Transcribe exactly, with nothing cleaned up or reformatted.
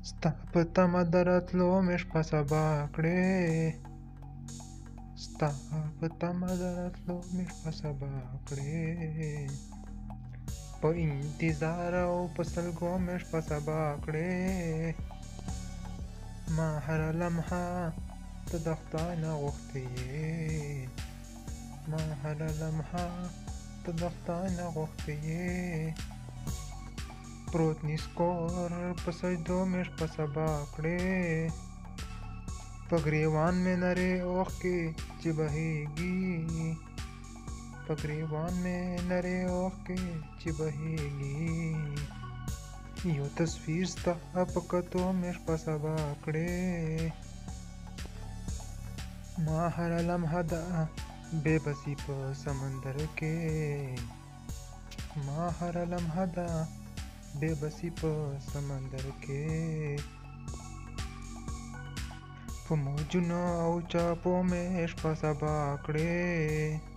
ستا په تمه د راتلو مې شپه سبا کړې، ستا په تمه د راتلو مې شپه سبا کړې، په انتظار او په سلګو مې شپه سبا کړې، ما هره لمحه ته د خدای نه غوښتې یې، ما هره لمحه ته د خدای نه غوښتې یې، پروت نسکور په سجدو مې شپه سبا کړې، په ګریوان مې نرۍ اوښکې چې بهیږي، په ګریوان مې نرۍ اوښکې چې بهیږي، یو تصویر ستا په کتو مې شپه سبا کړې، ما هره لمحه د بې بسي په سمندر کې، ما هره لمحه د بې بسي په سمندر کې، په موجونو او چاپو مې شپه سبا کړې.